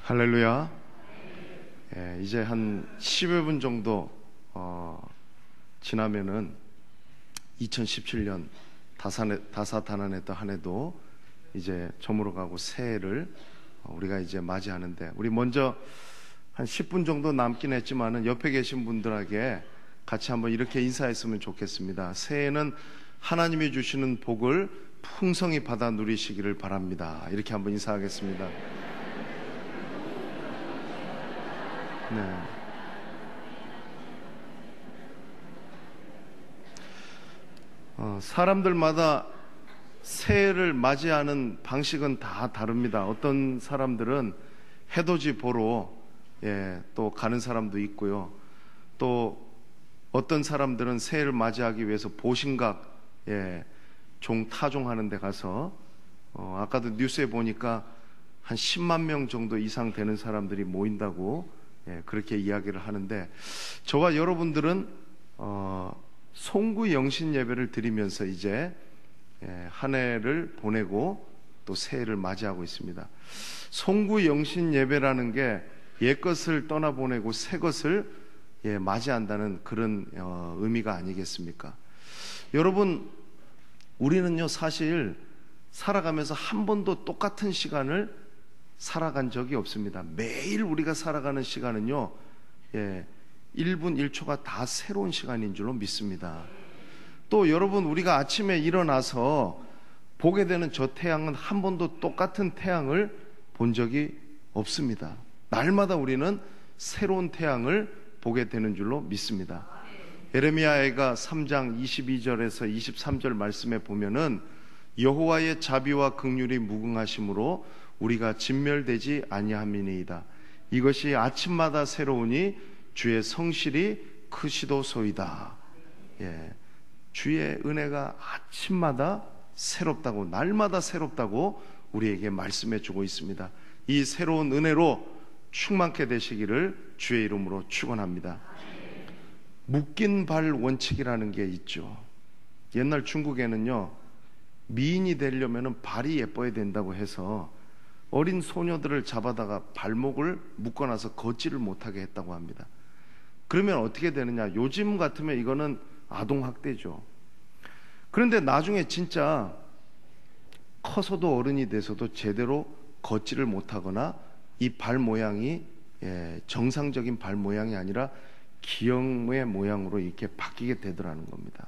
할렐루야. 이제 한 10여 분 정도 지나면은 2017년 다사다난했던 한 해도 이제 저물어가고 새해를 우리가 이제 맞이하는데, 우리 먼저 한 10분 정도 남긴 했지만은 옆에 계신 분들에게 같이 한번 이렇게 인사했으면 좋겠습니다. 새해는 하나님이 주시는 복을 풍성히 받아 누리시기를 바랍니다. 이렇게 한번 인사하겠습니다. 네. 사람들마다 새해를 맞이하는 방식은 다 다릅니다. 어떤 사람들은 해돋이 보러 또 가는 사람도 있고요. 또 어떤 사람들은 새해를 맞이하기 위해서 보신각 종 타종하는 데 가서 아까도 뉴스에 보니까 한 10만 명 정도 이상 되는 사람들이 모인다고 그렇게 이야기를 하는데, 저와 여러분들은 송구 영신 예배를 드리면서 이제 한 해를 보내고 또 새해를 맞이하고 있습니다. 송구 영신 예배라는 게 옛것을 떠나보내고 새것을 맞이한다는 그런 의미가 아니겠습니까? 여러분, 우리는요 사실 살아가면서 한 번도 똑같은 시간을 살아간 적이 없습니다. 매일 우리가 살아가는 시간은요 1분 1초가 다 새로운 시간인 줄로 믿습니다. 또 여러분, 우리가 아침에 일어나서 보게 되는 저 태양은 한 번도 똑같은 태양을 본 적이 없습니다. 날마다 우리는 새로운 태양을 보게 되는 줄로 믿습니다. 예레미야가 3장 22절에서 23절 말씀에 보면은 여호와의 자비와 긍휼이 무궁하심으로 우리가 진멸되지 아니함이니이다. 이것이 아침마다 새로우니 주의 성실이 크시도소이다. 주의 은혜가 아침마다 새롭다고, 날마다 새롭다고 우리에게 말씀해 주고 있습니다. 이 새로운 은혜로 충만케 되시기를 주의 이름으로 축원합니다. 묶인 발 원칙이라는 게 있죠. 옛날 중국에는요, 미인이 되려면 발이 예뻐야 된다고 해서 어린 소녀들을 잡아다가 발목을 묶어놔서 걷지를 못하게 했다고 합니다. 그러면 어떻게 되느냐? 요즘 같으면 이거는 아동학대죠. 그런데 나중에 진짜 커서도 어른이 돼서도 제대로 걷지를 못하거나 이 발 모양이 정상적인 발 모양이 아니라 기형의 모양으로 이렇게 바뀌게 되더라는 겁니다.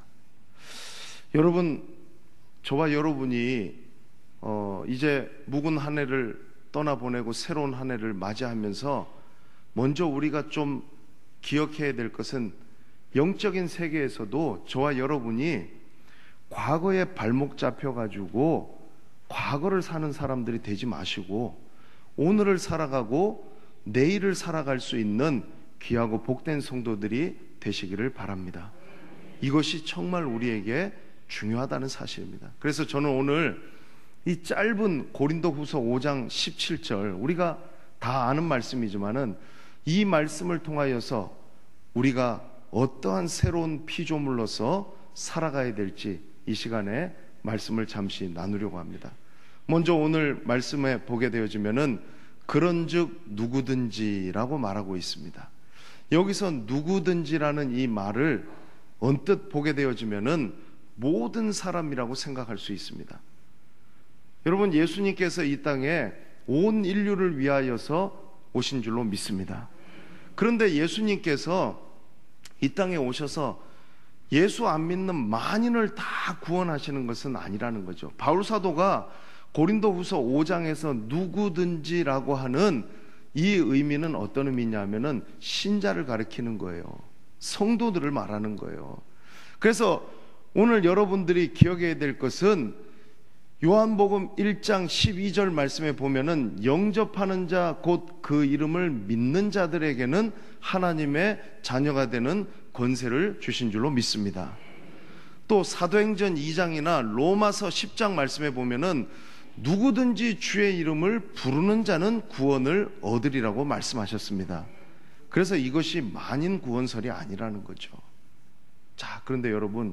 여러분, 저와 여러분이 이제 묵은 한 해를 떠나보내고 새로운 한 해를 맞이하면서 먼저 우리가 좀 기억해야 될 것은, 영적인 세계에서도 저와 여러분이 과거에 발목 잡혀가지고 과거를 사는 사람들이 되지 마시고 오늘을 살아가고 내일을 살아갈 수 있는 귀하고 복된 성도들이 되시기를 바랍니다. 이것이 정말 우리에게 중요하다는 사실입니다. 그래서 저는 오늘 이 짧은 고린도후서 5장 17절, 우리가 다 아는 말씀이지만은 이 말씀을 통하여서 우리가 어떠한 새로운 피조물로서 살아가야 될지 이 시간에 말씀을 잠시 나누려고 합니다. 먼저 오늘 말씀에 보게 되어지면은 그런즉 누구든지라고 말하고 있습니다. 여기서 누구든지라는 이 말을 언뜻 보게 되어지면은 모든 사람이라고 생각할 수 있습니다. 여러분, 예수님께서 이 땅에 온 인류를 위하여서 오신 줄로 믿습니다. 그런데 예수님께서 이 땅에 오셔서 예수 안 믿는 만인을 다 구원하시는 것은 아니라는 거죠. 바울 사도가 고린도후서 5장에서 누구든지라고 하는 이 의미는 어떤 의미냐면은 신자를 가리키는 거예요. 성도들을 말하는 거예요. 그래서 오늘 여러분들이 기억해야 될 것은 요한복음 1장 12절 말씀에 보면은 영접하는 자 곧 그 이름을 믿는 자들에게는 하나님의 자녀가 되는 권세를 주신 줄로 믿습니다. 또 사도행전 2장이나 로마서 10장 말씀에 보면은 누구든지 주의 이름을 부르는 자는 구원을 얻으리라고 말씀하셨습니다. 그래서 이것이 만인 구원설이 아니라는 거죠. 자, 그런데 여러분,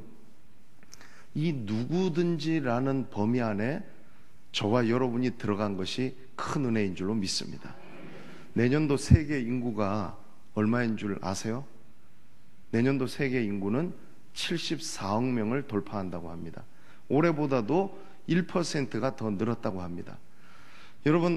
이 누구든지라는 범위 안에 저와 여러분이 들어간 것이 큰 은혜인 줄로 믿습니다. 내년도 세계 인구가 얼마인 줄 아세요? 내년도 세계 인구는 74억 명을 돌파한다고 합니다. 올해보다도 1%가 더 늘었다고 합니다. 여러분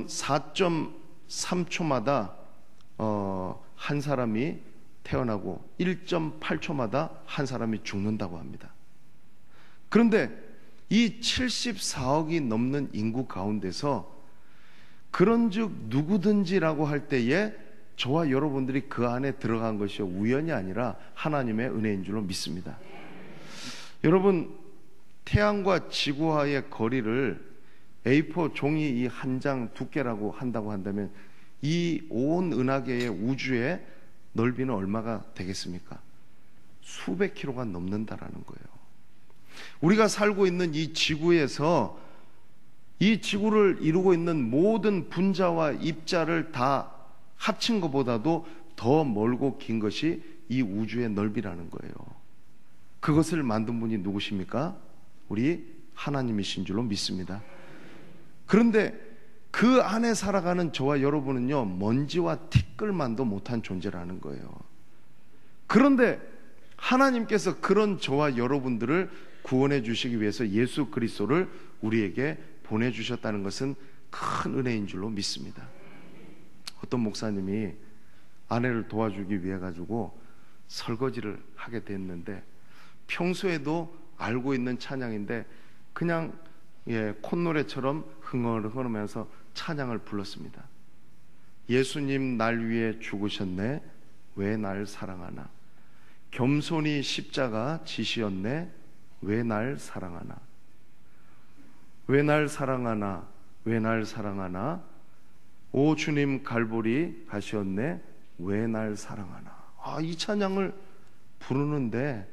4.3초마다 한 사람이 태어나고 1.8초마다 한 사람이 죽는다고 합니다. 그런데 이 74억이 넘는 인구 가운데서 그런즉 누구든지라고 할 때에 저와 여러분들이 그 안에 들어간 것이 우연이 아니라 하나님의 은혜인 줄로 믿습니다. 여러분 태양과 지구와의 거리를 A4 종이 이 한 장 두께라고 한다고 한다면 이 온 은하계의 우주의 넓이는 얼마가 되겠습니까? 수백 킬로가 넘는다라는 거예요. 우리가 살고 있는 이 지구에서 이 지구를 이루고 있는 모든 분자와 입자를 다 합친 것보다도 더 멀고 긴 것이 이 우주의 넓이라는 거예요. 그것을 만든 분이 누구십니까? 우리 하나님이신 줄로 믿습니다. 그런데 그 안에 살아가는 저와 여러분은요, 먼지와 티끌만도 못한 존재라는 거예요. 그런데 하나님께서 그런 저와 여러분들을 구원해 주시기 위해서 예수 그리스도를 우리에게 보내주셨다는 것은 큰 은혜인 줄로 믿습니다. 어떤 목사님이 아내를 도와주기 위해 가지고 설거지를 하게 됐는데 평소에도 알고 있는 찬양인데 그냥 콧노래처럼 흥얼흥얼하면서 찬양을 불렀습니다. 예수님 날 위해 죽으셨네 왜 날 사랑하나, 겸손히 십자가 지시었네 왜 날 사랑하나, 왜 날 사랑하나, 왜 날 사랑하나, 오 주님 갈보리 가셨네 왜 날 사랑하나. 이 찬양을 부르는데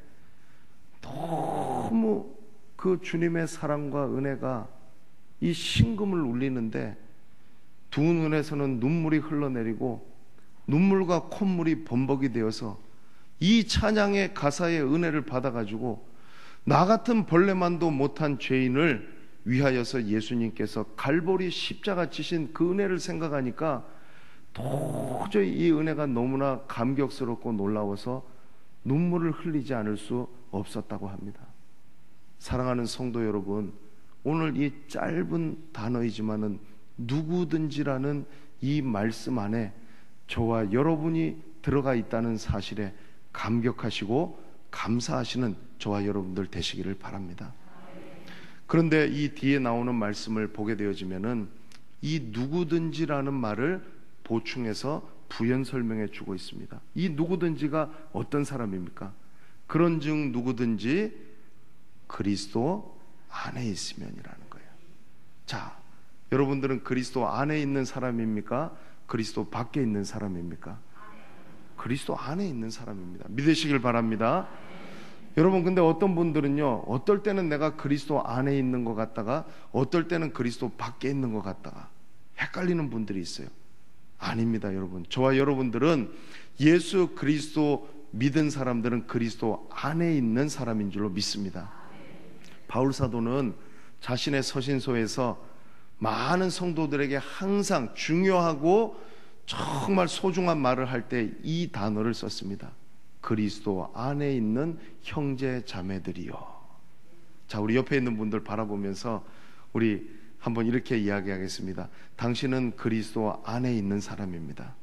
너무 그 주님의 사랑과 은혜가 이 심금을 울리는데 두 눈에서는 눈물이 흘러내리고 눈물과 콧물이 범벅이 되어서 이 찬양의 가사의 은혜를 받아가지고 나 같은 벌레만도 못한 죄인을 위하여서 예수님께서 갈보리 십자가 지신 그 은혜를 생각하니까 도저히 이 은혜가 너무나 감격스럽고 놀라워서 눈물을 흘리지 않을 수 없었다고 합니다. 사랑하는 성도 여러분, 오늘 이 짧은 단어이지만은 누구든지라는 이 말씀 안에 저와 여러분이 들어가 있다는 사실에 감격하시고 감사하시는 저와 여러분들 되시기를 바랍니다. 그런데 이 뒤에 나오는 말씀을 보게 되어지면은 이 누구든지라는 말을 보충해서 부연 설명해 주고 있습니다. 이 누구든지가 어떤 사람입니까? 그런즉 누구든지 그리스도 안에 있으면이라는 거예요. 자, 여러분들은 그리스도 안에 있는 사람입니까? 그리스도 밖에 있는 사람입니까? 그리스도 안에 있는 사람입니다. 믿으시길 바랍니다. 여러분, 근데 어떤 분들은요, 어떨 때는 내가 그리스도 안에 있는 것 같다가 어떨 때는 그리스도 밖에 있는 것 같다가 헷갈리는 분들이 있어요. 아닙니다, 여러분. 저와 여러분들은 예수 그리스도 믿은 사람들은 그리스도 안에 있는 사람인 줄로 믿습니다. 바울 사도는 자신의 서신서에서 많은 성도들에게 항상 중요하고 정말 소중한 말을 할 때 이 단어를 썼습니다. 그리스도 안에 있는 형제 자매들이요. 자, 우리 옆에 있는 분들 바라보면서 우리 한번 이렇게 이야기하겠습니다. 당신은 그리스도 안에 있는 사람입니다.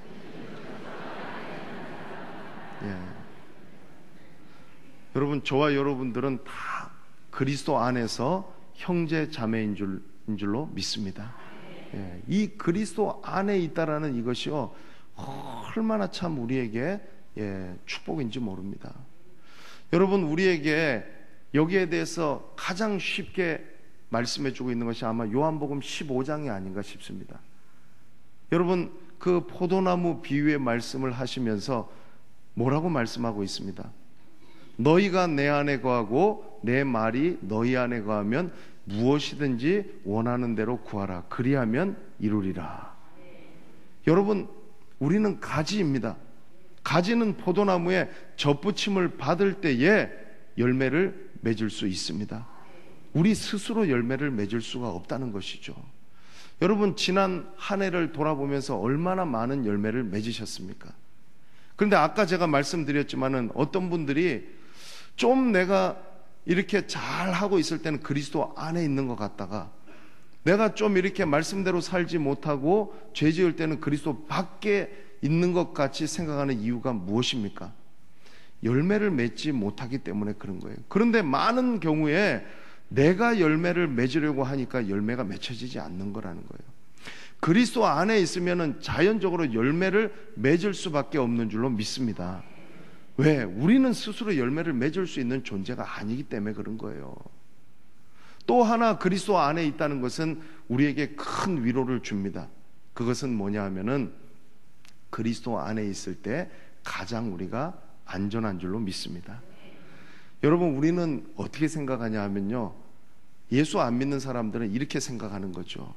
예. 여러분, 저와 여러분들은 다 그리스도 안에서 형제 자매인 줄로 믿습니다. 예. 이 그리스도 안에 있다라는 이것이요, 얼마나 참 우리에게 축복인지 모릅니다. 여러분, 우리에게 여기에 대해서 가장 쉽게 말씀해주고 있는 것이 아마 요한복음 15장이 아닌가 싶습니다. 여러분, 그 포도나무 비유의 말씀을 하시면서 뭐라고 말씀하고 있습니다? 너희가 내 안에 거하고 내 말이 너희 안에 거하면 무엇이든지 원하는 대로 구하라. 그리하면 이루리라. 여러분, 우리는 가지입니다. 가지는 포도나무에 젖붙임을 받을 때에 열매를 맺을 수 있습니다. 우리 스스로 열매를 맺을 수가 없다는 것이죠. 여러분, 지난 한 해를 돌아보면서 얼마나 많은 열매를 맺으셨습니까? 그런데 아까 제가 말씀드렸지만은 어떤 분들이 좀 내가 이렇게 잘하고 있을 때는 그리스도 안에 있는 것 같다가 내가 좀 이렇게 말씀대로 살지 못하고 죄 지을 때는 그리스도 밖에 있는 것 같이 생각하는 이유가 무엇입니까? 열매를 맺지 못하기 때문에 그런 거예요. 그런데 많은 경우에 내가 열매를 맺으려고 하니까 열매가 맺혀지지 않는 거라는 거예요. 그리스도 안에 있으면 자연적으로 열매를 맺을 수밖에 없는 줄로 믿습니다. 왜? 우리는 스스로 열매를 맺을 수 있는 존재가 아니기 때문에 그런 거예요. 또 하나 그리스도 안에 있다는 것은 우리에게 큰 위로를 줍니다. 그것은 뭐냐 하면은 그리스도 안에 있을 때 가장 우리가 안전한 줄로 믿습니다. 여러분, 우리는 어떻게 생각하냐 하면요, 예수 안 믿는 사람들은 이렇게 생각하는 거죠.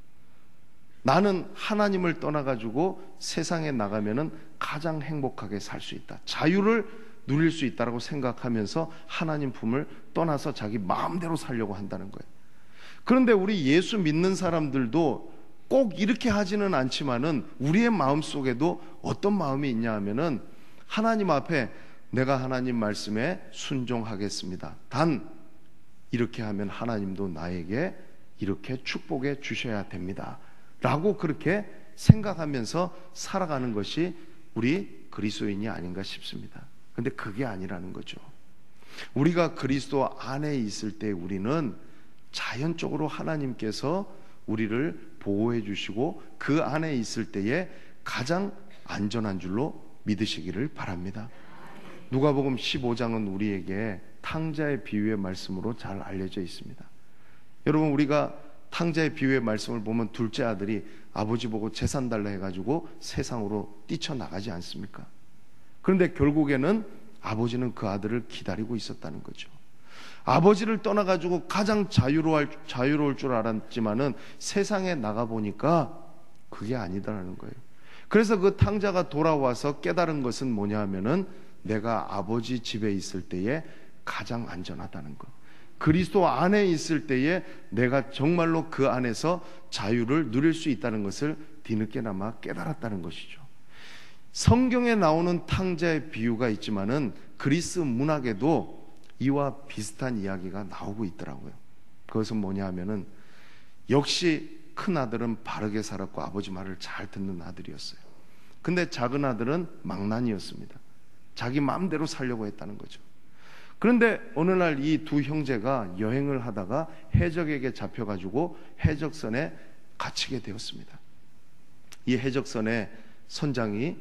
나는 하나님을 떠나가지고 세상에 나가면은 가장 행복하게 살 수 있다, 자유를 누릴 수 있다라고 생각하면서 하나님 품을 떠나서 자기 마음대로 살려고 한다는 거예요. 그런데 우리 예수 믿는 사람들도 꼭 이렇게 하지는 않지만은 우리의 마음 속에도 어떤 마음이 있냐 하면은 하나님 앞에 내가 하나님 말씀에 순종하겠습니다, 단 이렇게 하면 하나님도 나에게 이렇게 축복해 주셔야 됩니다 라고 그렇게 생각하면서 살아가는 것이 우리 그리스도인이 아닌가 싶습니다. 근데 그게 아니라는 거죠. 우리가 그리스도 안에 있을 때 우리는 자연적으로 하나님께서 우리를 보호해 주시고 그 안에 있을 때에 가장 안전한 줄로 믿으시기를 바랍니다. 누가복음 15장은 우리에게 탕자의 비유의 말씀으로 잘 알려져 있습니다. 여러분, 우리가 탕자의 비유의 말씀을 보면 둘째 아들이 아버지 보고 재산 달라 해가지고 세상으로 뛰쳐나가지 않습니까? 그런데 결국에는 아버지는 그 아들을 기다리고 있었다는 거죠. 아버지를 떠나가지고 가장 자유로울 줄 알았지만은 세상에 나가보니까 그게 아니다라는 거예요. 그래서 그 탕자가 돌아와서 깨달은 것은 뭐냐 하면은 내가 아버지 집에 있을 때에 가장 안전하다는 것, 그리스도 안에 있을 때에 내가 정말로 그 안에서 자유를 누릴 수 있다는 것을 뒤늦게나마 깨달았다는 것이죠. 성경에 나오는 탕자의 비유가 있지만은 그리스 문학에도 이와 비슷한 이야기가 나오고 있더라고요. 그것은 뭐냐 하면은 역시 큰 아들은 바르게 살았고 아버지 말을 잘 듣는 아들이었어요. 근데 작은 아들은 망난이었습니다. 자기 마음대로 살려고 했다는 거죠. 그런데 어느 날 이 두 형제가 여행을 하다가 해적에게 잡혀가지고 해적선에 갇히게 되었습니다. 이 해적선의 선장이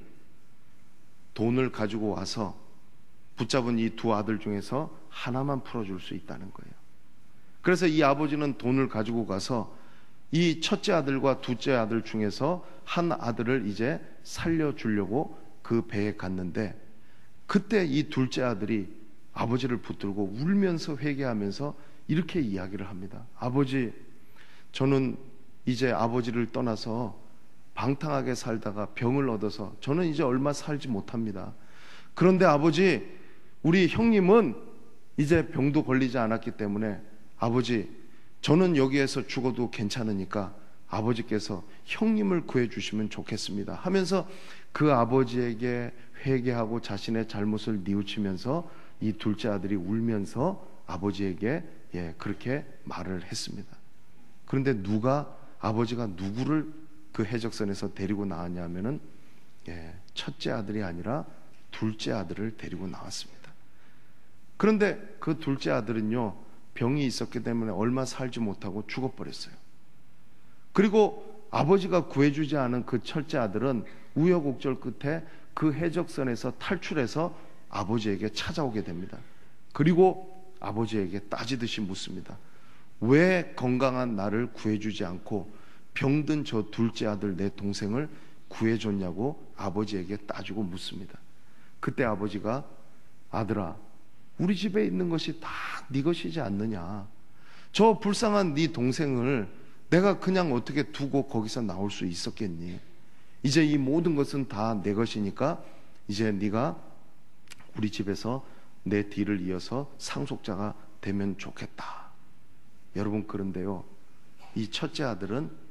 돈을 가지고 와서 붙잡은 이 두 아들 중에서 하나만 풀어줄 수 있다는 거예요. 그래서 이 아버지는 돈을 가지고 가서 이 첫째 아들과 둘째 아들 중에서 한 아들을 이제 살려주려고 그 배에 갔는데, 그때 이 둘째 아들이 아버지를 붙들고 울면서 회개하면서 이렇게 이야기를 합니다. 아버지, 저는 이제 아버지를 떠나서 방탕하게 살다가 병을 얻어서 저는 이제 얼마 살지 못합니다. 그런데 아버지, 우리 형님은 이제 병도 걸리지 않았기 때문에 아버지, 저는 여기에서 죽어도 괜찮으니까 아버지께서 형님을 구해주시면 좋겠습니다 하면서 그 아버지에게 회개하고 자신의 잘못을 뉘우치면서 이 둘째 아들이 울면서 아버지에게 그렇게 말을 했습니다. 그런데 아버지가 누구를 그 해적선에서 데리고 나왔냐면은 첫째 아들이 아니라 둘째 아들을 데리고 나왔습니다. 그런데 그 둘째 아들은요, 병이 있었기 때문에 얼마 살지 못하고 죽어버렸어요. 그리고 아버지가 구해주지 않은 그 첫째 아들은 우여곡절 끝에 그 해적선에서 탈출해서 아버지에게 찾아오게 됩니다. 그리고 아버지에게 따지듯이 묻습니다. 왜 건강한 나를 구해주지 않고 병든 저 둘째 아들 내 동생을 구해줬냐고 아버지에게 따지고 묻습니다. 그때 아버지가, 아들아, 우리 집에 있는 것이 다 네 것이지 않느냐, 저 불쌍한 네 동생을 내가 그냥 어떻게 두고 거기서 나올 수 있었겠니? 이제 이 모든 것은 다 내 것이니까 이제 네가 우리 집에서 내 뒤를 이어서 상속자가 되면 좋겠다. 여러분, 그런데요, 이 첫째 아들은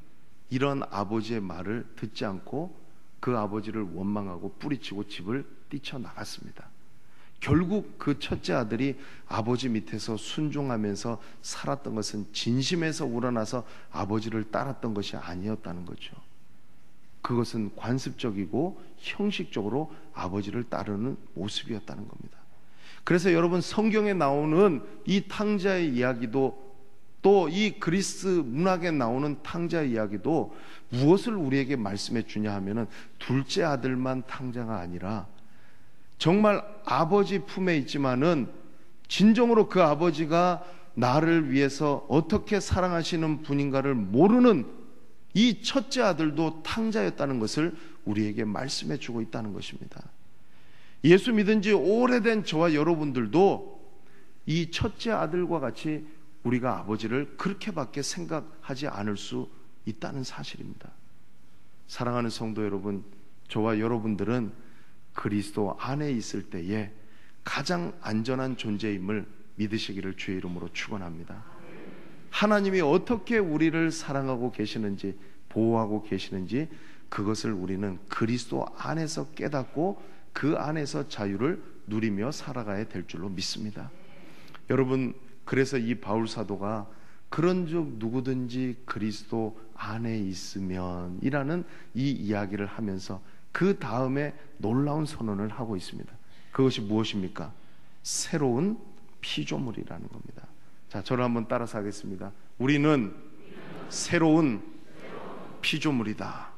이런 아버지의 말을 듣지 않고 그 아버지를 원망하고 뿌리치고 집을 뛰쳐나갔습니다. 결국 그 첫째 아들이 아버지 밑에서 순종하면서 살았던 것은 진심에서 우러나서 아버지를 따랐던 것이 아니었다는 거죠. 그것은 관습적이고 형식적으로 아버지를 따르는 모습이었다는 겁니다. 그래서 여러분, 성경에 나오는 이 탕자의 이야기도, 또 이 그리스 문학에 나오는 탕자의 이야기도 무엇을 우리에게 말씀해 주냐 하면은, 둘째 아들만 탕자가 아니라 정말 아버지 품에 있지만은 진정으로 그 아버지가 나를 위해서 어떻게 사랑하시는 분인가를 모르는 이 첫째 아들도 탕자였다는 것을 우리에게 말씀해 주고 있다는 것입니다. 예수 믿은 지 오래된 저와 여러분들도 이 첫째 아들과 같이 우리가 아버지를 그렇게밖에 생각하지 않을 수 있다는 사실입니다. 사랑하는 성도 여러분, 저와 여러분들은 그리스도 안에 있을 때에 가장 안전한 존재임을 믿으시기를 주의 이름으로 축원합니다. 하나님이 어떻게 우리를 사랑하고 계시는지, 보호하고 계시는지, 그것을 우리는 그리스도 안에서 깨닫고 그 안에서 자유를 누리며 살아가야 될 줄로 믿습니다. 여러분, 그래서 이 바울 사도가 그런즉 누구든지 그리스도 안에 있으면 이라는 이 이야기를 하면서 그 다음에 놀라운 선언을 하고 있습니다. 그것이 무엇입니까? 새로운 피조물이라는 겁니다. 자, 저를 한번 따라서 하겠습니다. 우리는 새로운 피조물이다.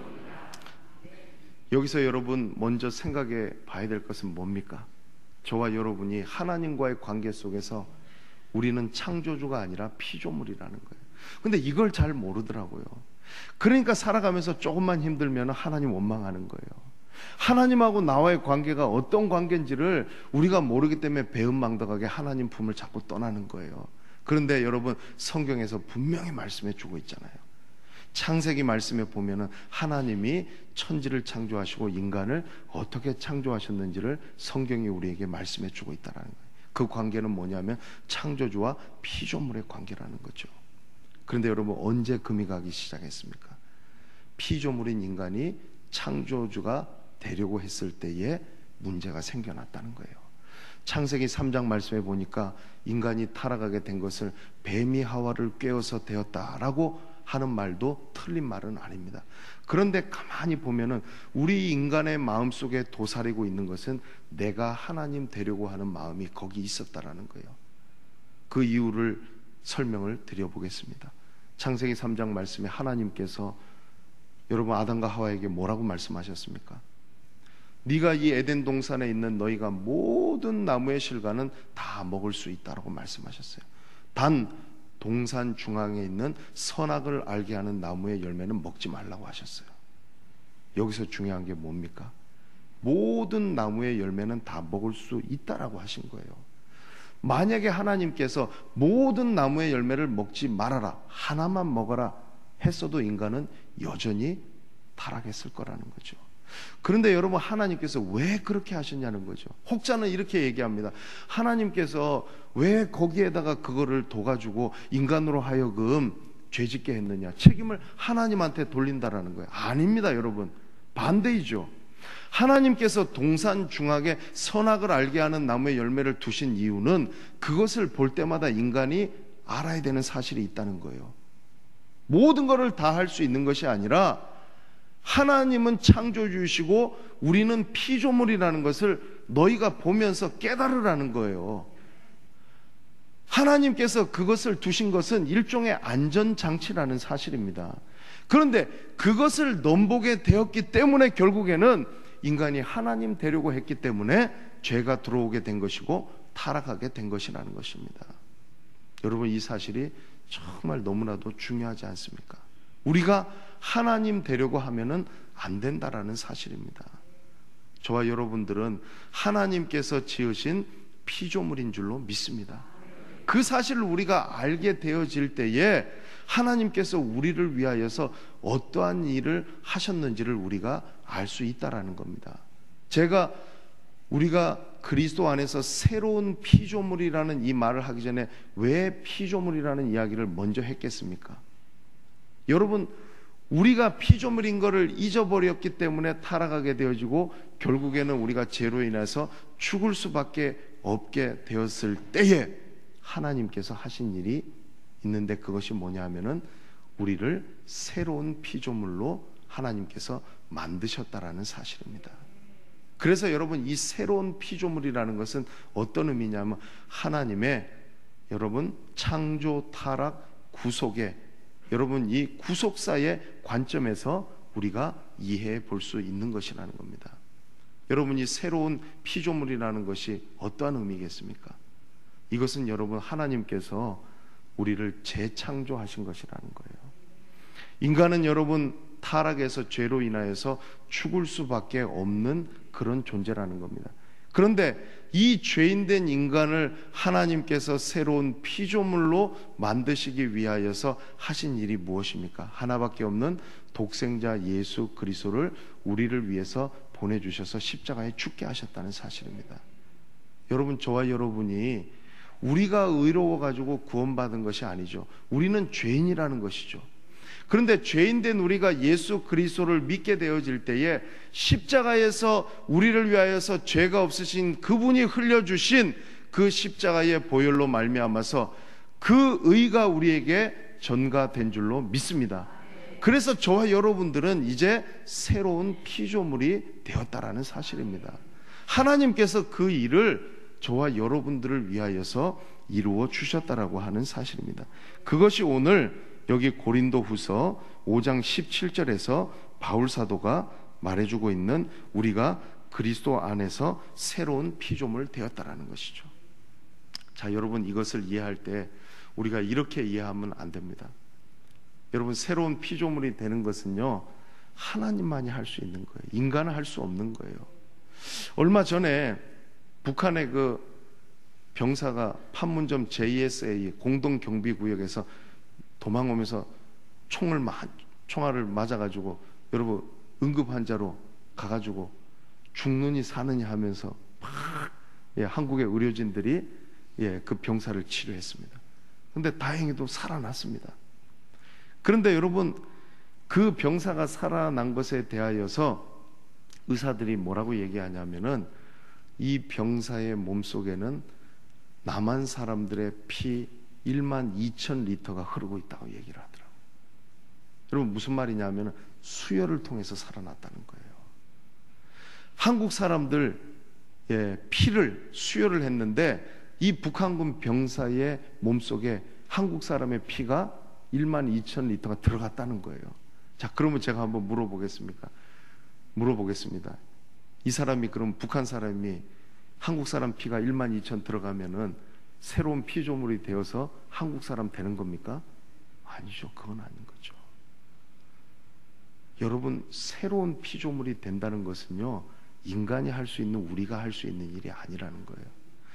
여기서 여러분 먼저 생각해 봐야 될 것은 뭡니까? 저와 여러분이 하나님과의 관계 속에서 우리는 창조주가 아니라 피조물이라는 거예요. 근데 이걸 잘 모르더라고요. 그러니까 살아가면서 조금만 힘들면 하나님 원망하는 거예요. 하나님하고 나와의 관계가 어떤 관계인지를 우리가 모르기 때문에 배은망덕하게 하나님 품을 자꾸 떠나는 거예요. 그런데 여러분, 성경에서 분명히 말씀해 주고 있잖아요. 창세기 말씀에 보면은 하나님이 천지를 창조하시고 인간을 어떻게 창조하셨는지를 성경이 우리에게 말씀해 주고 있다는 거예요. 그 관계는 뭐냐면 창조주와 피조물의 관계라는 거죠. 그런데 여러분, 언제 금이 가기 시작했습니까? 피조물인 인간이 창조주가 되려고 했을 때에 문제가 생겨났다는 거예요. 창세기 3장 말씀에 보니까 인간이 타락하게 된 것을 뱀이 하와를 꿰어서 되었다라고 하는 말도 틀린 말은 아닙니다. 그런데 가만히 보면은 우리 인간의 마음속에 도사리고 있는 것은 내가 하나님 되려고 하는 마음이 거기 있었다라는 거예요. 그 이유를 설명을 드려보겠습니다. 창세기 3장 말씀에 하나님께서 여러분 아담과 하와에게 뭐라고 말씀하셨습니까? 네가 이 에덴 동산에 있는 너희가 모든 나무의 실과는 다 먹을 수 있다라고 말씀하셨어요. 단 동산 중앙에 있는 선악을 알게 하는 나무의 열매는 먹지 말라고 하셨어요. 여기서 중요한 게 뭡니까? 모든 나무의 열매는 다 먹을 수 있다라고 하신 거예요. 만약에 하나님께서 모든 나무의 열매를 먹지 말아라, 하나만 먹어라 했어도 인간은 여전히 타락했을 거라는 거죠. 그런데 여러분, 하나님께서 왜 그렇게 하셨냐는 거죠. 혹자는 이렇게 얘기합니다. 하나님께서 왜 거기에다가 그거를 둬가지고 인간으로 하여금 죄짓게 했느냐, 책임을 하나님한테 돌린다라는 거예요. 아닙니다 여러분, 반대이죠. 하나님께서 동산 중앙에 선악을 알게 하는 나무의 열매를 두신 이유는 그것을 볼 때마다 인간이 알아야 되는 사실이 있다는 거예요. 모든 것을 다 할 수 있는 것이 아니라 하나님은 창조주이시고 우리는 피조물이라는 것을 너희가 보면서 깨달으라는 거예요. 하나님께서 그것을 두신 것은 일종의 안전장치라는 사실입니다. 그런데 그것을 넘보게 되었기 때문에 결국에는 인간이 하나님 되려고 했기 때문에 죄가 들어오게 된 것이고 타락하게 된 것이라는 것입니다. 여러분, 이 사실이 정말 너무나도 중요하지 않습니까? 우리가 하나님 되려고 하면은 안 된다라는 사실입니다. 저와 여러분들은 하나님께서 지으신 피조물인 줄로 믿습니다. 그 사실을 우리가 알게 되어질 때에 하나님께서 우리를 위하여서 어떠한 일을 하셨는지를 우리가 알 수 있다라는 겁니다. 우리가 그리스도 안에서 새로운 피조물이라는 이 말을 하기 전에 왜 피조물이라는 이야기를 먼저 했겠습니까? 여러분, 우리가 피조물인 것을 잊어버렸기 때문에 타락하게 되어지고 결국에는 우리가 죄로 인해서 죽을 수밖에 없게 되었을 때에 하나님께서 하신 일이 있는데, 그것이 뭐냐 하면은 우리를 새로운 피조물로 하나님께서 만드셨다라는 사실입니다. 그래서 여러분, 이 새로운 피조물이라는 것은 어떤 의미냐면 하나님의 여러분 창조, 타락, 구속의 여러분 이 구속사의 관점에서 우리가 이해해 볼 수 있는 것이라는 겁니다. 여러분, 이 새로운 피조물이라는 것이 어떠한 의미겠습니까? 이것은 여러분 하나님께서 우리를 재창조하신 것이라는 거예요. 인간은 여러분 타락에서 죄로 인하여서 죽을 수밖에 없는 그런 존재라는 겁니다. 그런데 이 죄인된 인간을 하나님께서 새로운 피조물로 만드시기 위하여서 하신 일이 무엇입니까? 하나밖에 없는 독생자 예수 그리스도를 우리를 위해서 보내주셔서 십자가에 죽게 하셨다는 사실입니다. 여러분, 저와 여러분이 우리가 의로워가지고 구원받은 것이 아니죠. 우리는 죄인이라는 것이죠. 그런데 죄인된 우리가 예수 그리스도를 믿게 되어질 때에 십자가에서 우리를 위하여서 죄가 없으신 그분이 흘려주신 그 십자가의 보혈로 말미암아서 그 의가 우리에게 전가된 줄로 믿습니다. 그래서 저와 여러분들은 이제 새로운 피조물이 되었다라는 사실입니다. 하나님께서 그 일을 저와 여러분들을 위하여서 이루어 주셨다라고 하는 사실입니다. 그것이 오늘 여기 고린도후서 5장 17절에서 바울 사도가 말해주고 있는 우리가 그리스도 안에서 새로운 피조물 되었다라는 것이죠. 자, 여러분, 이것을 이해할 때 우리가 이렇게 이해하면 안 됩니다. 여러분, 새로운 피조물이 되는 것은요 하나님만이 할 수 있는 거예요. 인간은 할 수 없는 거예요. 얼마 전에 북한의 그 병사가 판문점 JSA 공동경비구역에서 도망오면서 총알을 맞아가지고 여러분 응급환자로 가가지고 죽느니 사느니 하면서 막 한국의 의료진들이 그 병사를 치료했습니다. 그런데 다행히도 살아났습니다. 그런데 여러분, 그 병사가 살아난 것에 대하여서 의사들이 뭐라고 얘기하냐면은 이 병사의 몸속에는 남한 사람들의 피 1만 2천 리터가 흐르고 있다고 얘기를 하더라고요. 여러분, 무슨 말이냐면 수혈을 통해서 살아났다는 거예요. 한국 사람들 피를 수혈을 했는데 이 북한군 병사의 몸속에 한국 사람의 피가 1만 2천 리터가 들어갔다는 거예요. 자, 그러면 제가 한번 물어보겠습니다. 이 사람이, 그럼 북한 사람이 한국 사람 피가 1만 2천 들어가면은 새로운 피조물이 되어서 한국 사람 되는 겁니까? 아니죠. 그건 아닌 거죠. 여러분, 새로운 피조물이 된다는 것은요 인간이 할 수 있는, 우리가 할 수 있는 일이 아니라는 거예요.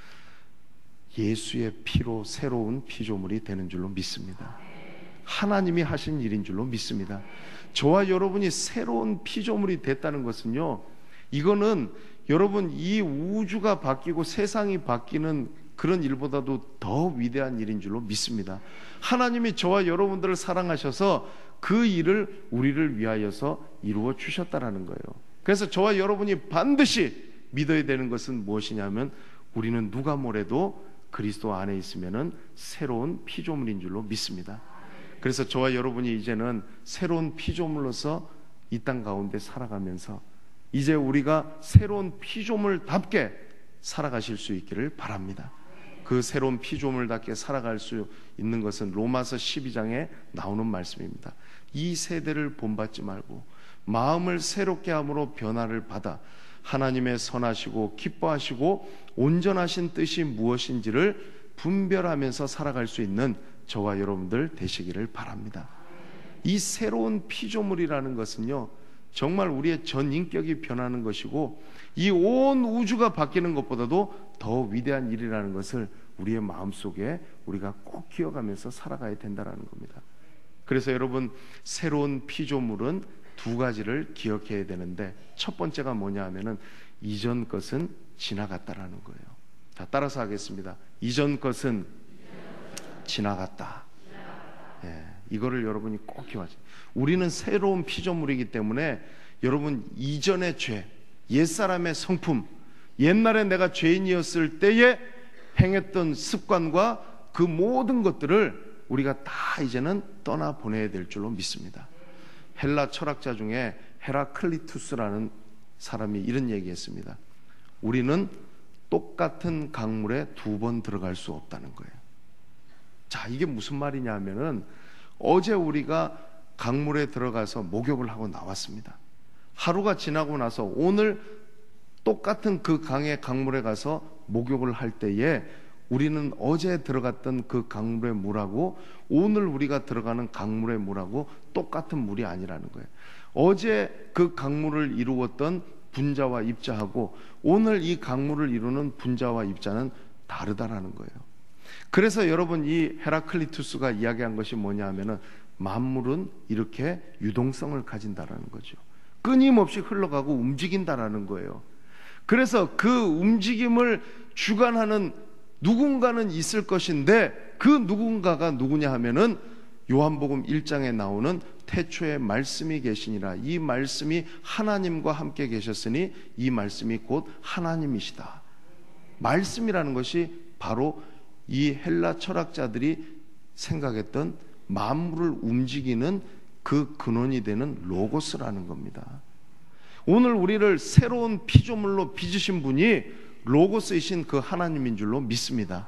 예수의 피로 새로운 피조물이 되는 줄로 믿습니다. 하나님이 하신 일인 줄로 믿습니다. 저와 여러분이 새로운 피조물이 됐다는 것은요, 이거는 여러분 이 우주가 바뀌고 세상이 바뀌는 그런 일보다도 더 위대한 일인 줄로 믿습니다. 하나님이 저와 여러분들을 사랑하셔서 그 일을 우리를 위하여서 이루어 주셨다라는 거예요. 그래서 저와 여러분이 반드시 믿어야 되는 것은 무엇이냐면 우리는 누가 뭐래도 그리스도 안에 있으면은 새로운 피조물인 줄로 믿습니다. 그래서 저와 여러분이 이제는 새로운 피조물로서 이 땅 가운데 살아가면서 이제 우리가 새로운 피조물답게 살아가실 수 있기를 바랍니다. 그 새로운 피조물답게 살아갈 수 있는 것은 로마서 12장에 나오는 말씀입니다. 이 세대를 본받지 말고 마음을 새롭게 함으로 변화를 받아 하나님의 선하시고 기뻐하시고 온전하신 뜻이 무엇인지를 분별하면서 살아갈 수 있는 저와 여러분들 되시기를 바랍니다. 이 새로운 피조물이라는 것은요 정말 우리의 전 인격이 변하는 것이고 이 온 우주가 바뀌는 것보다도 더 위대한 일이라는 것을 우리의 마음속에 우리가 꼭 기억하면서 살아가야 된다는 겁니다. 그래서 여러분, 새로운 피조물은 두 가지를 기억해야 되는데 첫 번째가 뭐냐 하면은 이전 것은 지나갔다라는 거예요. 자, 따라서 하겠습니다. 이전 것은 지나갔다. 이거를 여러분이 꼭 기억하세요. 우리는 새로운 피조물이기 때문에 여러분 이전의 죄, 옛사람의 성품, 옛날에 내가 죄인이었을 때에 행했던 습관과 그 모든 것들을 우리가 다 이제는 떠나보내야 될 줄로 믿습니다. 헬라 철학자 중에 헤라클리투스라는 사람이 이런 얘기했습니다. 우리는 똑같은 강물에 2번 들어갈 수 없다는 거예요. 자, 이게 무슨 말이냐 하면은 어제 우리가 강물에 들어가서 목욕을 하고 나왔습니다. 하루가 지나고 나서 오늘 똑같은 그 강물에 가서 목욕을 할 때에 우리는 어제 들어갔던 그 강물의 물하고 오늘 우리가 들어가는 강물의 물하고 똑같은 물이 아니라는 거예요. 어제 그 강물을 이루었던 분자와 입자하고 오늘 이 강물을 이루는 분자와 입자는 다르다라는 거예요. 그래서 여러분 이 헤라클리투스가 이야기한 것이 뭐냐 하면은 만물은 이렇게 유동성을 가진다라는 거죠. 끊임없이 흘러가고 움직인다라는 거예요. 그래서 그 움직임을 주관하는 누군가는 있을 것인데 그 누군가가 누구냐 하면은 요한복음 1장에 나오는 태초에 말씀이 계시니라. 이 말씀이 하나님과 함께 계셨으니 이 말씀이 곧 하나님이시다. 말씀이라는 것이 바로 이 헬라 철학자들이 생각했던 만물을 움직이는 그 근원이 되는 로고스라는 겁니다. 오늘 우리를 새로운 피조물로 빚으신 분이 로고스이신 그 하나님인 줄로 믿습니다.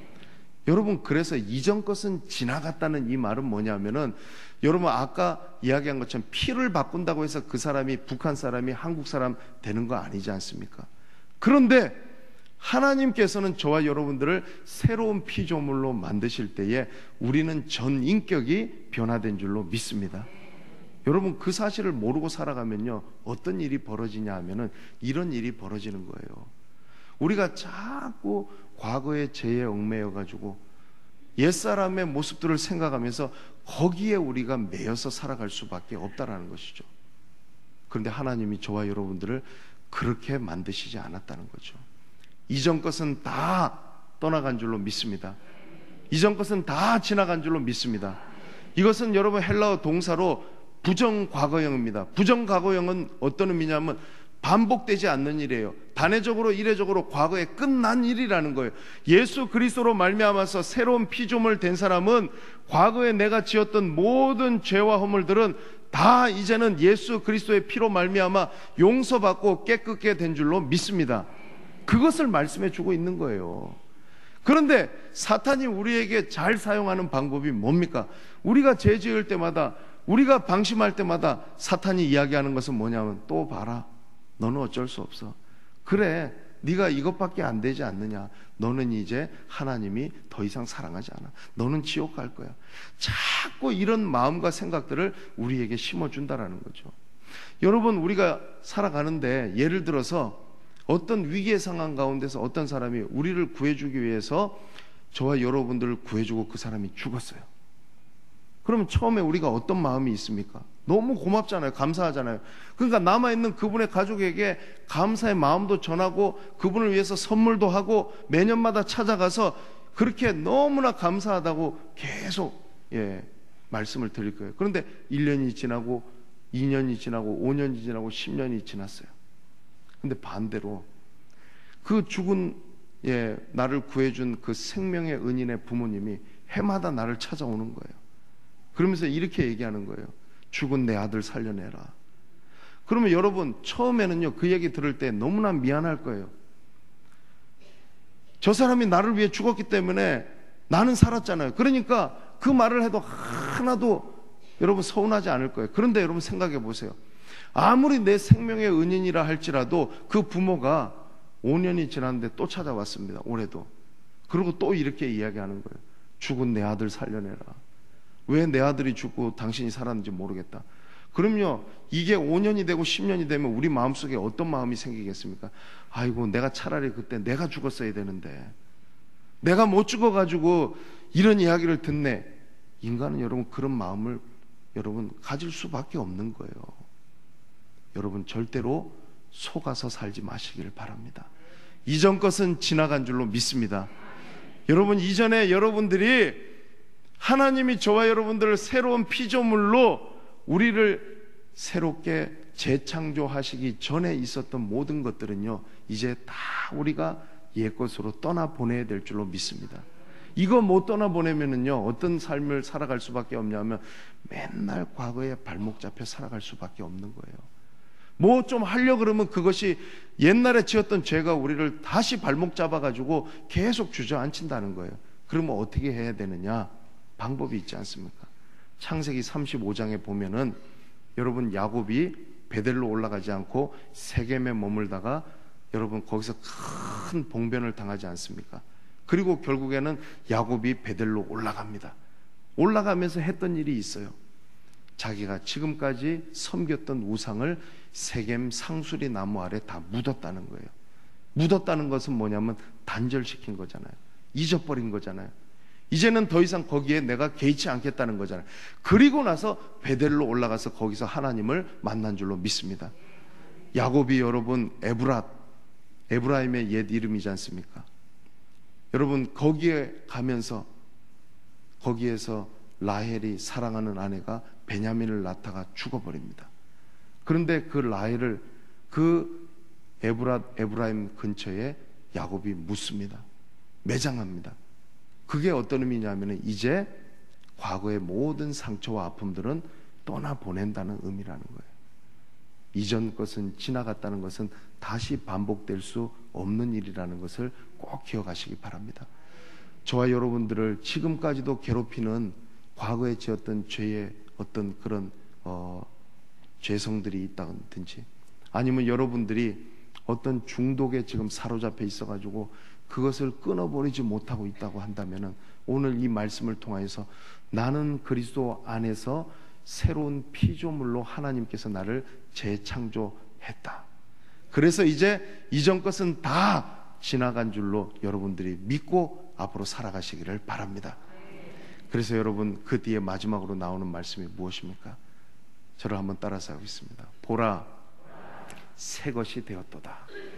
여러분, 그래서 이전 것은 지나갔다는 이 말은 뭐냐면은 여러분 아까 이야기한 것처럼 피를 바꾼다고 해서 그 사람이 북한 사람이 한국 사람 되는 거 아니지 않습니까? 그런데 하나님께서는 저와 여러분들을 새로운 피조물로 만드실 때에 우리는 전 인격이 변화된 줄로 믿습니다. 여러분 그 사실을 모르고 살아가면요 어떤 일이 벌어지냐 하면은 이런 일이 벌어지는 거예요. 우리가 자꾸 과거의 죄에 얽매여 가지고 옛사람의 모습들을 생각하면서 거기에 우리가 매여서 살아갈 수밖에 없다라는 것이죠. 그런데 하나님이 저와 여러분들을 그렇게 만드시지 않았다는 거죠. 이전 것은 다 떠나간 줄로 믿습니다. 이전 것은 다 지나간 줄로 믿습니다. 이것은 여러분 헬라어 동사로 부정과거형입니다. 부정과거형은 어떤 의미냐면 반복되지 않는 일이에요. 단회적으로 이례적으로 과거에 끝난 일이라는 거예요. 예수 그리스도로 말미암아서 새로운 피조물 된 사람은 과거에 내가 지었던 모든 죄와 허물들은 다 이제는 예수 그리스도의 피로 말미암아 용서받고 깨끗게 된 줄로 믿습니다. 그것을 말씀해 주고 있는 거예요. 그런데 사탄이 우리에게 잘 사용하는 방법이 뭡니까? 우리가 죄 지을 때마다, 우리가 방심할 때마다 사탄이 이야기하는 것은 뭐냐면, 또 봐라, 너는 어쩔 수 없어. 그래, 네가 이것밖에 안 되지 않느냐. 너는 이제 하나님이 더 이상 사랑하지 않아. 너는 지옥 갈 거야. 자꾸 이런 마음과 생각들을 우리에게 심어준다라는 거죠. 여러분, 우리가 살아가는데 예를 들어서 어떤 위기의 상황 가운데서 어떤 사람이 우리를 구해주기 위해서 저와 여러분들을 구해주고 그 사람이 죽었어요. 그러면 처음에 우리가 어떤 마음이 있습니까? 너무 고맙잖아요. 감사하잖아요. 그러니까 남아있는 그분의 가족에게 감사의 마음도 전하고 그분을 위해서 선물도 하고 매년마다 찾아가서 그렇게 너무나 감사하다고 계속 말씀을 드릴 거예요. 그런데 1년이 지나고 2년이 지나고 5년이 지나고 10년이 지났어요. 근데 반대로 그 죽은 나를 구해준 그 생명의 은인의 부모님이 해마다 나를 찾아오는 거예요. 그러면서 이렇게 얘기하는 거예요. 죽은 내 아들 살려내라. 그러면 여러분 처음에는요 그 얘기 들을 때 너무나 미안할 거예요. 저 사람이 나를 위해 죽었기 때문에 나는 살았잖아요. 그러니까 그 말을 해도 하나도 여러분 서운하지 않을 거예요. 그런데 여러분 생각해 보세요. 아무리 내 생명의 은인이라 할지라도 그 부모가 5년이 지났는데 또 찾아왔습니다. 올해도. 그리고 또 이렇게 이야기하는 거예요. 죽은 내 아들 살려내라. 왜 내 아들이 죽고 당신이 살았는지 모르겠다. 그럼요, 이게 5년이 되고 10년이 되면 우리 마음속에 어떤 마음이 생기겠습니까? 아이고, 내가 차라리 그때 내가 죽었어야 되는데 내가 못 죽어가지고 이런 이야기를 듣네. 인간은 여러분 그런 마음을 여러분 가질 수밖에 없는 거예요. 여러분 절대로 속아서 살지 마시길 바랍니다. 이전 것은 지나간 줄로 믿습니다. 여러분 이전에 여러분들이 하나님이 저와 여러분들을 새로운 피조물로 우리를 새롭게 재창조하시기 전에 있었던 모든 것들은요, 이제 다 우리가 옛것으로 떠나보내야 될 줄로 믿습니다. 이거 못 떠나보내면은요, 어떤 삶을 살아갈 수밖에 없냐면 맨날 과거에 발목 잡혀 살아갈 수밖에 없는 거예요. 뭐 좀 하려고 그러면 그것이 옛날에 지었던 죄가 우리를 다시 발목 잡아가지고 계속 주저앉힌다는 거예요. 그러면 어떻게 해야 되느냐? 방법이 있지 않습니까? 창세기 35장에 보면은 여러분, 야곱이 베델로 올라가지 않고 세겜에 머물다가 여러분 거기서 큰 봉변을 당하지 않습니까? 그리고 결국에는 야곱이 베델로 올라갑니다. 올라가면서 했던 일이 있어요. 자기가 지금까지 섬겼던 우상을 세겜 상수리 나무 아래 다 묻었다는 거예요. 묻었다는 것은 뭐냐면 단절시킨 거잖아요. 잊어버린 거잖아요. 이제는 더 이상 거기에 내가 개의치 않겠다는 거잖아요. 그리고 나서 베델로 올라가서 거기서 하나님을 만난 줄로 믿습니다. 야곱이 여러분 에브라임의 옛 이름이지 않습니까? 여러분 거기에 가면서 거기에서 라헬이 사랑하는 아내가 베냐민을 낳다가 죽어버립니다. 그런데 그 라헬을 그 에브라임 근처에 야곱이 묻습니다. 매장합니다. 그게 어떤 의미냐면 이제 과거의 모든 상처와 아픔들은 떠나보낸다는 의미라는 거예요. 이전 것은 지나갔다는 것은 다시 반복될 수 없는 일이라는 것을 꼭 기억하시기 바랍니다. 저와 여러분들을 지금까지도 괴롭히는 과거에 지었던 죄의 어떤 그런 죄성들이 있다든지, 아니면 여러분들이 어떤 중독에 지금 사로잡혀 있어가지고 그것을 끊어버리지 못하고 있다고 한다면 오늘 이 말씀을 통하여서 나는 그리스도 안에서 새로운 피조물로 하나님께서 나를 재창조했다. 그래서 이제 이전 것은 다 지나간 줄로 여러분들이 믿고 앞으로 살아가시기를 바랍니다. 그래서 여러분 그 뒤에 마지막으로 나오는 말씀이 무엇입니까? 저를 한번 따라서 하겠습니다. 보라, 새 것이 되었도다.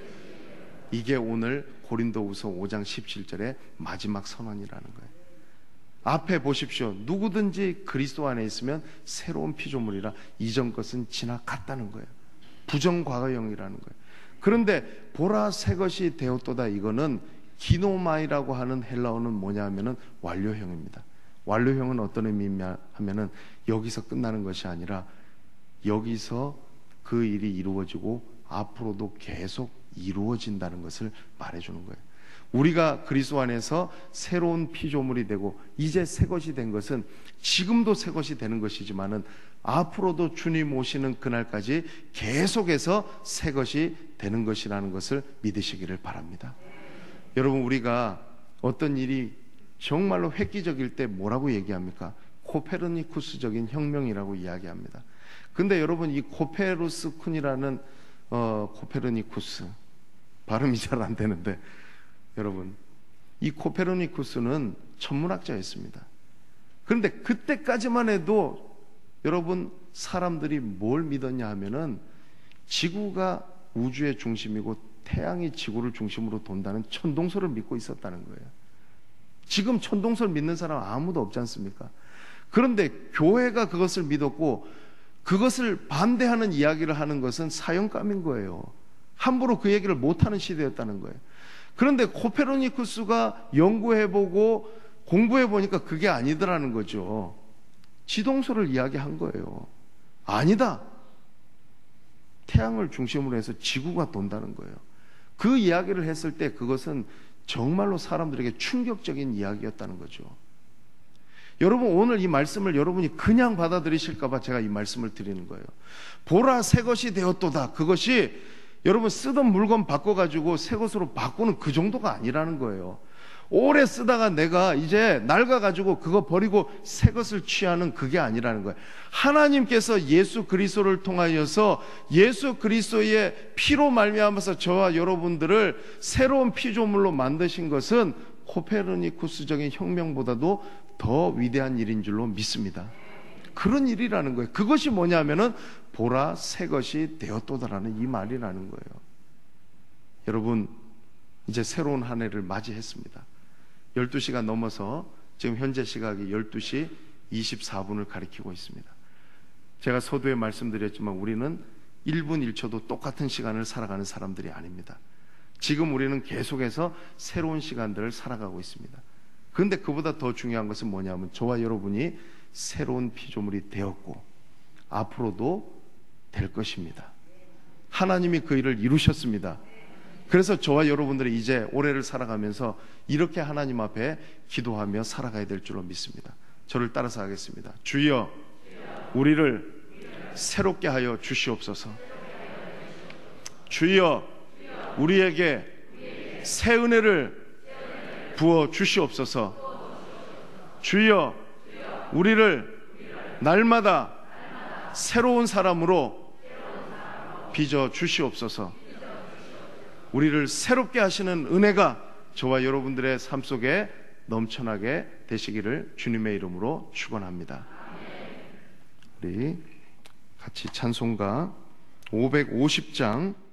이게 오늘 고린도후서 5장 17절의 마지막 선언이라는 거예요. 앞에 보십시오. 누구든지 그리스도 안에 있으면 새로운 피조물이라 이전 것은 지나갔다는 거예요. 부정과거형이라는 거예요. 그런데 보라, 새 것이 되었도다, 이거는 기노마이라고 하는 헬라어는 뭐냐 하면은 완료형입니다. 완료형은 어떤 의미냐 하면은 여기서 끝나는 것이 아니라 여기서 그 일이 이루어지고 앞으로도 계속 이루어진다는 것을 말해주는 거예요. 우리가 그리스도 안에서 새로운 피조물이 되고 이제 새 것이 된 것은 지금도 새 것이 되는 것이지만은 앞으로도 주님 오시는 그날까지 계속해서 새 것이 되는 것이라는 것을 믿으시기를 바랍니다. 여러분, 우리가 어떤 일이 정말로 획기적일 때 뭐라고 얘기합니까? 코페르니쿠스적인 혁명이라고 이야기합니다. 근데 여러분, 이 코페르스쿤이라는 코페르니쿠스, 발음이 잘 안 되는데, 여러분, 이 코페르니쿠스는 천문학자였습니다. 그런데 그때까지만 해도 여러분, 사람들이 뭘 믿었냐 하면은 지구가 우주의 중심이고 태양이 지구를 중심으로 돈다는 천동설을 믿고 있었다는 거예요. 지금 천동설 믿는 사람 아무도 없지 않습니까? 그런데 교회가 그것을 믿었고 그것을 반대하는 이야기를 하는 것은 사형감인 거예요. 함부로 그 얘기를 못하는 시대였다는 거예요. 그런데 코페르니쿠스가 연구해보고 공부해보니까 그게 아니더라는 거죠. 지동설을 이야기한 거예요. 아니다. 태양을 중심으로 해서 지구가 돈다는 거예요. 그 이야기를 했을 때 그것은 정말로 사람들에게 충격적인 이야기였다는 거죠. 여러분, 오늘 이 말씀을 여러분이 그냥 받아들이실까 봐 제가 이 말씀을 드리는 거예요. 보라, 새 것이 되었도다. 그것이 여러분 쓰던 물건 바꿔가지고 새 것으로 바꾸는 그 정도가 아니라는 거예요. 오래 쓰다가 내가 이제 낡아가지고 그거 버리고 새 것을 취하는 그게 아니라는 거예요. 하나님께서 예수 그리스도를 통하여서 예수 그리스도의 피로 말미암아서 저와 여러분들을 새로운 피조물로 만드신 것은 코페르니쿠스적인 혁명보다도 더 위대한 일인 줄로 믿습니다. 그런 일이라는 거예요. 그것이 뭐냐면은 보라, 새 것이 되었도다라는 이 말이라는 거예요. 여러분, 이제 새로운 한 해를 맞이했습니다. 12시가 넘어서 지금 현재 시각이 12시 24분을 가리키고 있습니다. 제가 서두에 말씀드렸지만 우리는 1분 1초도 똑같은 시간을 살아가는 사람들이 아닙니다. 지금 우리는 계속해서 새로운 시간들을 살아가고 있습니다. 그런데 그보다 더 중요한 것은 뭐냐면 저와 여러분이 새로운 피조물이 되었고 앞으로도 될 것입니다. 하나님이 그 일을 이루셨습니다. 그래서 저와 여러분들이 이제 올해를 살아가면서 이렇게 하나님 앞에 기도하며 살아가야 될 줄로 믿습니다. 저를 따라서 하겠습니다. 주여, 우리를 새롭게 하여 주시옵소서. 주여, 우리에게 새 은혜를 부어 주시옵소서. 주여, 우리를 날마다 새로운 사람으로 빚어 주시옵소서. 우리를 새롭게 하시는 은혜가 저와 여러분들의 삶 속에 넘쳐나게 되시기를 주님의 이름으로 축원합니다. 우리 같이 찬송가 550장